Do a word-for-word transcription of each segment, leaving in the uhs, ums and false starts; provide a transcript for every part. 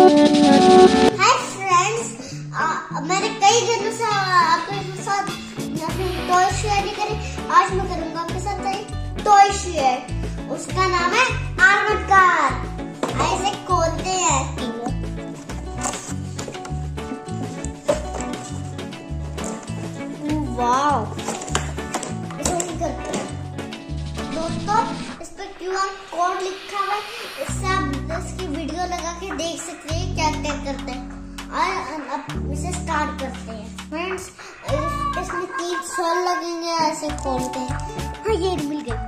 Hi friends, मैंने कई दिनों से आपके साथ टॉय शेयर नहीं करी। आज मैं करूंगा आपके साथ टॉय शेयर। उसका नाम है आर्मर्ड कार। ऐसे खोलते हैं। वाओ, ऐसे करते हैं दोस्तों। इस पे क्यू आर कोड लिखा है, इससे आप इसकी वीडियो लगा के देख सकते हैं क्या क्या करते हैं। और अब इसे स्टार्ट करते हैं फ्रेंड्स। इसमें तीन सोल लगेंगे, ऐसे खोलते हैं। हाँ, ये मिल गई।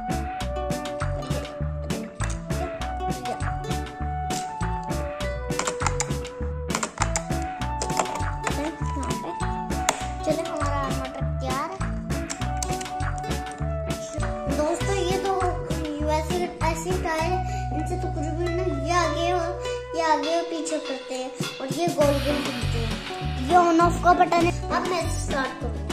चलो, हमारा आर्मर्ड ट्रक तैयार है दोस्तों। ये तो वैसे ऐसे टायर, इनसे तो कुछ भी नहीं। ये आगे और ये आगे और पीछे करते हैं और ये गोल गोल घूमते हैं। ये ऑन ऑफ का बटन है। अब मैं स्टार्ट करूंगा।